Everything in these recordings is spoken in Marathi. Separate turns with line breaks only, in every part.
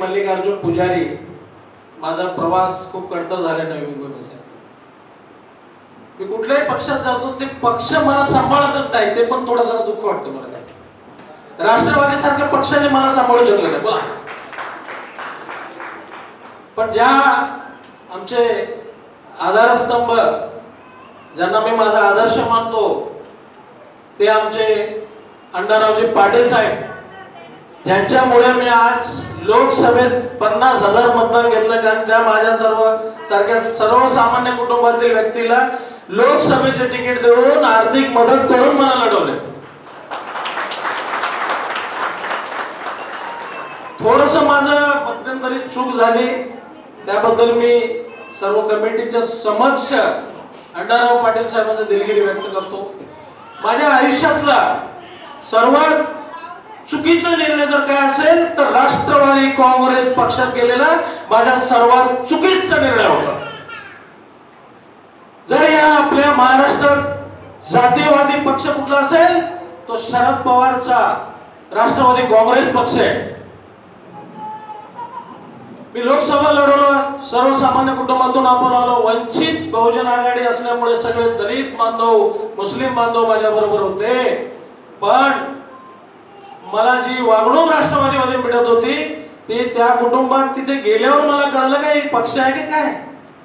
मल्लिकार्जुन पुजारी, माझा प्रवास खूप कडतर झाला नवी मुंबईचा. मी कुठल्याही पक्षात जातो ते पक्ष मला सांभाळतच नाही, ते पण थोडंसं दुःख वाटतं मला. राष्ट्रवादी सारख्या पक्षाने मला सांभाळू शकलं नाही बोला. पण ज्या आमचे आधारस्तंभ, ज्यांना मी माझा आदर्श मानतो, ते आमचे अण्णारावजी पाटील साहेब, ज्यांच्यामुळे मी आज लोकसभेत 50,000 मतदान घेतलं. कारण त्या माझ्या सारख्या सर्वसामान्य कुटुंबातील व्यक्तीला लोकसभेचे तिकीट देऊन आर्थिक मदत करून मला लढवले. थोडस माझं मध्यंतरी चूक झाली, त्याबद्दल मी सर्व कमिटीच्या समक्ष अण्णाराव पाटील साहेबांची दिलगिरी व्यक्त करतो. माझ्या आयुष्यातला सर्वात चुकीचा निर्णय जर काय असेल तर राष्ट्रवादी काँग्रेस पक्षात गेलेला माझा सर्वात चुकीचा निर्णय होता. जर या आपल्या महाराष्ट्रात जातीयवादी पक्ष कुठला असेल तो शरद पवारचा राष्ट्रवादी काँग्रेस पक्ष आहे. मी लोकसभा लढवलो, सर्वसामान्य कुटुंबातून आपण आलो. वंचित बहुजन आघाडी असल्यामुळे सगळे दलित बांधव, मुस्लिम बांधव माझ्या बरोबर होते. पण मला जी वागणूक राष्ट्रवादीमध्ये मिळत होती ती त्या कुटुंबात तिथे गेल्यावर मला कळलं काय पक्ष आहे की काय.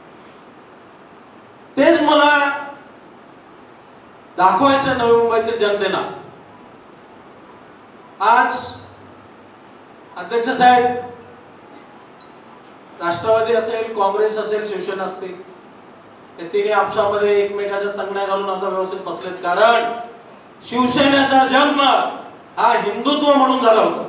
तेच मला दाखवायचं नवी मुंबईतील जनतेला. आज अध्यक्ष साहेब, राष्ट्रवादी असेल, काँग्रेस असेल, शिवसेना असतील, हे तिन्ही आपसामध्ये एकमेकाच्या तंगड्या घालून आता व्यवस्थित बसलेत. कारण शिवसेनेचा जन्म हा हिंदुत्व म्हणून झाला होता.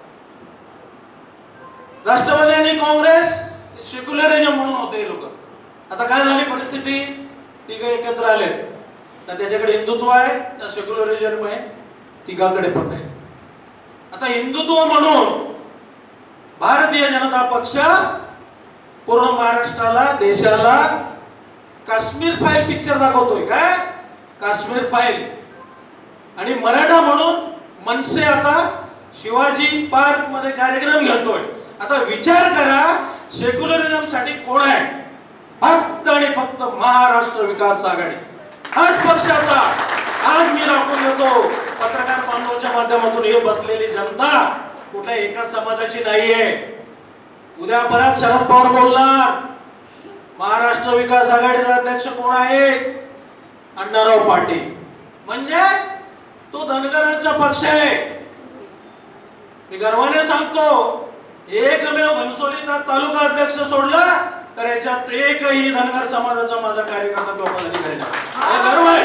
राष्ट्रवादी आणि काँग्रेस सेक्युलरिझम म्हणून होते हे लोक. आता काय झाली परिस्थिती, तिघ एकत्र आले. तर त्याच्याकडे हिंदुत्व आहे, त्या सेक्युलरिझम आहे, तिघाकडे पण नाही. आता हिंदुत्व म्हणून भारतीय जनता पक्ष पूर्ण महाराष्ट्राला, देशाला काश्मीर फाईल पिक्चर दाखवतोय. काय काश्मीर फाईल. आणि मराठा म्हणून मनसे आता शिवाजी पार्क मध्ये कार्यक्रम घेतोय. आता विचार करा, सेक्युलरिझम साठी कोण आहे? फक्त आणि फक्त महाराष्ट्र विकास आघाडी हाच पक्षाचा. आज मी दाखवून देतो पत्रकार बांधवांच्या माध्यमातून, हे बसलेली जनता कुठल्या एका समाजाची नाहीये. उद्या परत शरद पवार बोलणार, महाराष्ट्र विकास आघाडीचा अध्यक्ष कोण आहे? अण्णाराव पाटील. म्हणजे तो धनगरांचा पक्ष आहे. मी गर्वाने सांगतो, एकमेव घनसोलीचा तालुका अध्यक्ष सोडला तर याच्यात एकही धनगर समाजाचा माझा कार्यकर्ता किंवा पदाधिकारी नाही. गर्व आहे,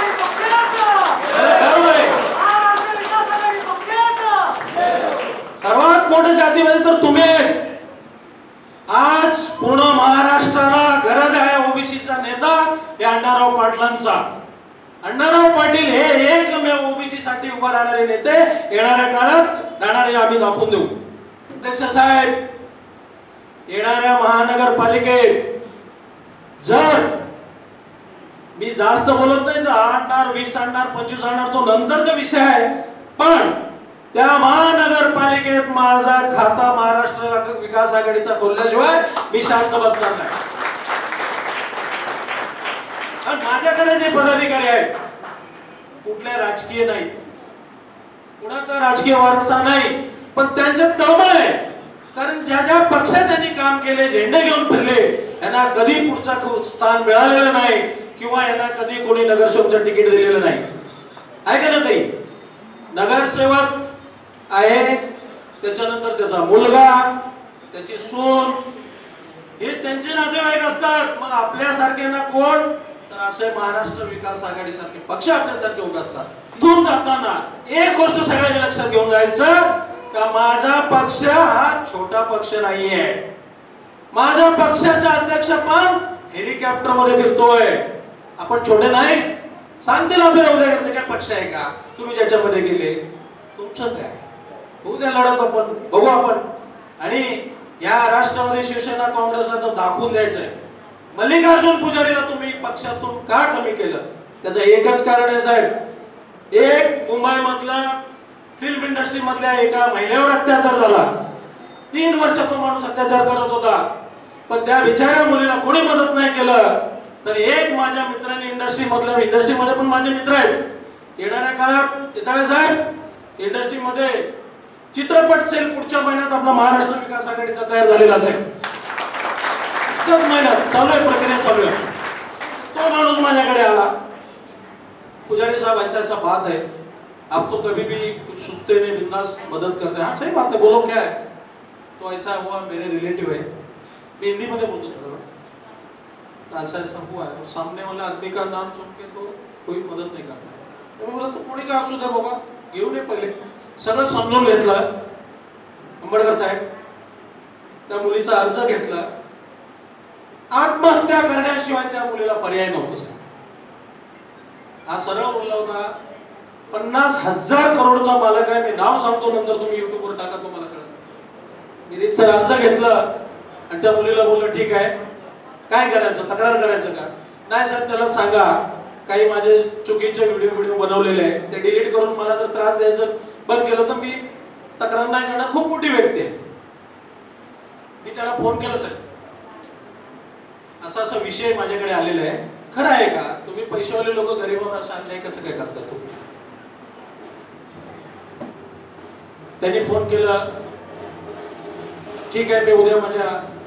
गर्व आहे. सर्वात मोठे जातीवादी तर तुम्ही. आज पूर्ण महाराष्ट्राला गरज आहे ओबीसीचा नेता, हे अण्णाराव पाटलांचा. अण्णाराव पाटील हे एकमेव ओबीसी साठी उभा राहणारे नेते येणाऱ्या काळात राहणारे आम्ही दाखवून देऊ. अध्यक्ष साहेब, येणाऱ्या महानगरपालिकेत जर मी जास्त बोलत नाही, 10 आणणार, 20 आणणार, 25 आणणार, तो नंतरचा विषय आहे. पण त्या महानगरपालिकेत माझा खाता महाराष्ट्र विकास आघाडीचा खोलल्याशिवाय मी शांत बसणार नाही. माझ्याकडे जे पदाधिकारी आहेत कुठले राजकीय नाही, कुणाचा राजकीय वारसा नाही, पण त्यांच्यात तळमळ आहे. कारण ज्या ज्या पक्षात त्यांनी काम केले, झेंडे घेऊन फिरले, यांना कधी पुढचा स्थान मिळालेलं नाही किंवा यांना कधी कोणी नगरसेवकचं तिकीट दिलेलं नाही. आहे का नाही? नगरसेवक आहे, त्याच्यानंतर त्याचा मुलगा, त्याची सून, हे त्यांचे नातेवाईक असतात. मग आपल्यासारख्यांना कोण? तर असे महाराष्ट्र विकास आघाडी सारखे पक्ष आपल्यासारखे उभे असतात. इथून जाताना एक गोष्ट सगळ्यांनी लक्षात घेऊन जायचं का माझा पक्ष हा छोटा पक्ष नाहीये. माझ्या पक्षाचा अध्यक्ष पण हेलिकॉप्टर मध्ये फिरतोय. आपण छोटे नाही. सांगतील आपल्याला उद्या काय पक्ष आहे का तुम्ही ज्याच्यामध्ये गेले, तुमचं काय उद्या लढत आपण बघू आपण. आणि या राष्ट्रवादी, शिवसेना, काँग्रेसला तर दाखवून द्यायचंय. मल्लिकार्जुन पुजारीला तुम्ही पक्षातून का कमी केलं? त्याचं एकच कारण आहे साहेब. एक मुंबई मधला फिल्म इंडस्ट्री मधल्या एका महिलेवर अत्याचार झाला. 3 वर्ष तो माणूस अत्याचार करत होता, पण त्या बिचाऱ्या मुलीला कोणी मदत नाही केलं. तर एक माझ्या मित्राने इंडस्ट्रीमध्ये पण माझे मित्र आहेत, येणाऱ्या काळात इटाळे साहेब इंडस्ट्रीमध्ये चित्रपट सेल पुढच्या महिन्यात आपला महाराष्ट्र विकास आघाडीचा तयार झालेला असेल. महिन्यात चालू आहे, प्रक्रिया चालू आहे. तो माणूस माझ्याकडे आला, पुजारी साहब ऐसा बात है, आप तो कभी भी कुछ सुनते नहीं, बिंदास मदद करते हैं. हाँ सही बात है, बोलो क्या है. तो ऐसा हुआ, मेरे रिलेटिव है, मैं हिंदी में बोलता था, ऐसा हुआ है. सामने वाले आदमी का नाम सुन के तो कोई मदद नहीं करता. तो बोला तो कोणी का असू दे बाबा, घेऊन ये पहिले. सगळं समजून घेतलं अंबडकर साहेब, त्या मुलीचा अर्ज घेतला. आत्महत्या करण्याशिवाय त्या मुलीला पर्याय नव्हता. हा सरळ बोलला होता, 50,000 करोडचा मालक आहे, मी नाव सांगतो, नंतर तुम्ही युट्यूबवर टाका, तुम्हाला कळेल. मी रितसर अर्ज घेतलं आणि त्या मुलीला बोललो ठीक आहे, काय करायचं, तक्रार करायचं का. नाही सर, त्याला सांगा काही माझे चुकीचे व्हिडिओ बनवलेले आहे, ते डिलीट करून मला जर त्रास द्यायचं बंद केलं तर मी तक्रार नाही करणार. खूप मोठी व्यक्ती आहे. मी त्याला फोन केला, सर असा विषय माझ्याकडे आलेला आहे, खरं आहे का, तुम्ही पैशावाले लोक गरीबांवर असा अन्याय कसं काय करता. तुम्ही त्यांनी फोन केला, ठीक आहे मी उद्या माझ्या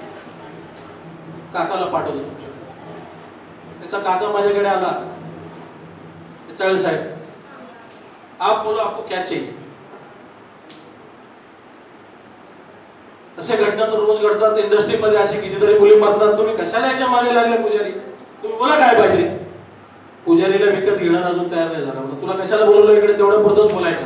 काकाला पाठवतो तुमच्या. त्याचा काका माझ्याकडे आला, चाळे साहेब आप बोलो आपको क्या चाहिए. असे घटना तर रोज घडतात इंडस्ट्रीमध्ये, अशी कितीतरी मुली मरतात. तुम्ही कशाला याच्या मागे लागले पुजारी, तुम्ही बोला काय पाहिजे. पुजारीला विकत घेणार अजून तयार नाही झाला. तुला कशाला बोलवलं इकडे, तेवढं पुरतच बोलायचं.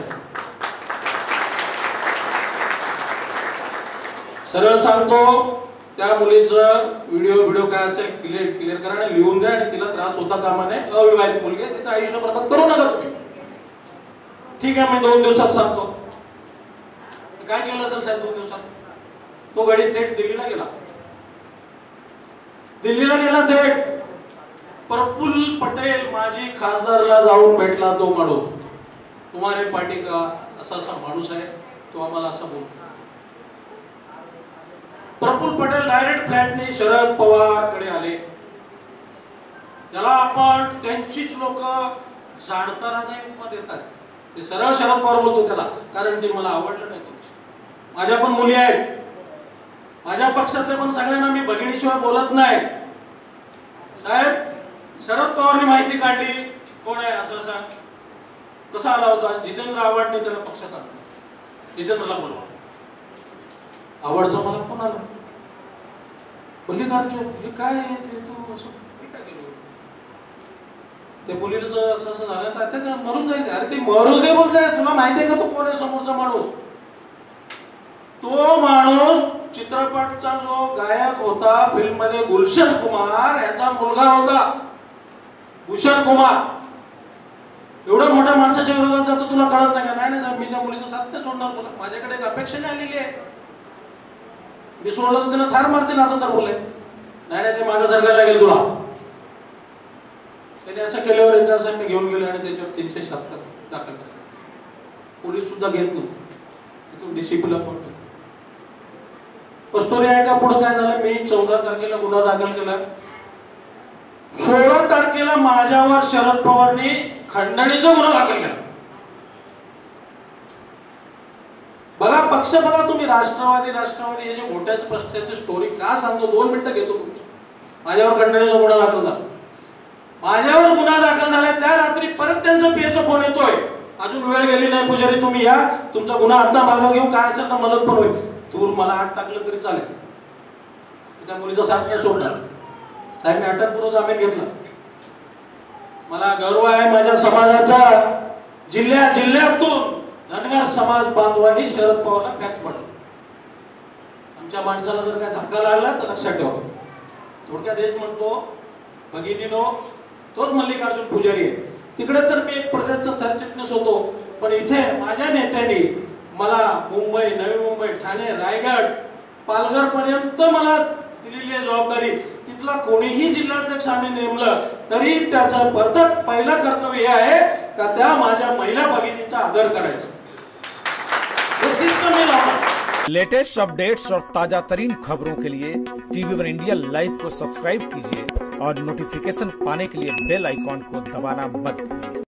सरळ सांगतो, त्या मुलीचं व्हिडिओ काय असेल क्लिअर करा आणि लिहून द्या, आणि तिला त्रास होता कामा नये. अविवाहित मुलगी आहे, तिचं आयुष्य बरबाद करू नका तुम्ही. ठीक आहे, मी 2 दिवसात सांगतो. काय केलं असेल साहेब 2 दिवसात. तो गडी थेट दिल्लीला गेला थेट. प्रफुल्ल पटेल माजी खासदारला जाऊन भेटला. तो माणूस तुम्हारे पार्टी का असा माणूस आहे, तो आम्हाला असं बोलतो. प्रफुल्ल पटेल डायरेक्ट फ्लॅटने शरद पवार कडे आले. त्याला आपण त्यांचीच लोक जाणता राजा उपमा देतात. ते सरळ शरद पवार बोलतो त्याला, कारण ते मला आवडलं नाही. माझ्या पण मुली आहेत, माझ्या पक्षातले पण सगळ्यांना मी भगिनीशिवाय बोलत नाही. साहेब शरद पवारनी माहिती काढली, कोण आहे असं असं, कसा आला होता. जितेंद्र आव्हाडने त्याला पक्षात आणलं. जितेंद्रला बोलवा. आवडचा मला फोन आला, मल्लिकार्जुन हे काय आहे ते, तू असं काय केलं. ते मुलीला असं झालं तर त्याच्या मरून जाईल. अरे ते मरू दे बोलताय, तुला माहिती आहे का तो कोण आहे समोरचा माणूस. तो माणूस चित्रपटचा जो गायक होता फिल्म मध्ये, गुलशन कुमार याचा मुलगा होता. भूषण कुमार एवढ्या मोठ्या माणसाच्या विरोधात जातो, तुला कळत नाही का. नाही साहेब, मी त्या मुलीचा साथ नाही सोडणार. बोला माझ्याकडे एक अपेक्षा नाही आलेली आहे, मी सोडलं तर त्यांना ठार मारतील. आता तर बोले नाही ते मागं सरकारला लागेल तुला. त्याने असं केल्यावर याच्यासाठी मी घेऊन गेले आणि त्याच्यावर 370 दाखल केले. पोलीस सुद्धा घेत नव्हते. डीसीपीला फोन केला. स्टोरी आहे का पुढे काय झालं. मी 14 तारखेला गुन्हा दाखल केला. 16 तारखेला माझ्यावर शरद पवारनी खंडणीचा गुन्हा दाखल केला. बघा पक्ष बघा तुम्ही, राष्ट्रवादी हे जे मोठ्याच पक्षाची स्टोरी का सांगतो. 2 मिनिटं घेतो तुमची. माझ्यावर खंडणीचा गुन्हा दाखल झाला. माझ्यावर गुन्हा दाखल झाला त्या रात्री परत त्यांचा पीएचा फोन येतोय, अजून वेळ गेली नाही पुजारी, तुम्ही या, तुमचा गुन्हा आता मागं घेऊ, काय असेल तर मदत पण होईल. तू मला आत टाकलं तरी चालेल. त्या मुलीचा साथ नाही सोडणार. साहेब मी अटकपूर्व जामीन घेतला. मला गर्व आहे माझ्या समाजाचा. जिल्ह्यातून धनगर समाज बांधवांनी शरद पवारला फॅक्स पडला. आमच्या माणसाला जर काय धक्का लागला तर लक्षात ठेवा. थोडक्यात हेच म्हणतो भगिनीनो, तोच मल्लिकार्जुन पुजारी आहे. तिकडे तर मी एक प्रदेशचा सरचिटणीस होतो, पण इथे माझ्या नेत्यांनी मला मुंबई, नवी मुंबई, ठाणे, रायगड, पालघर पर्यंत मला दिलेली आहे जबाबदारी. तिथला कोणीही जिल्हाध्यक्ष आम्ही नेमलं तरी त्याचं पहिलं कर्तव्य हे आहे का त्या माझ्या महिला भगिनीचा आदर करायचा. हे शिस्त मी लावणार.
लेटेस्ट अपडेट्स और ताजा तरीन खबरों के लिए TV1 इंडिया लाइव को सब्सक्राइब कीजिए और नोटिफिकेशन पाने के लिए बेल आइकॉन को दबाना मत भूलिए।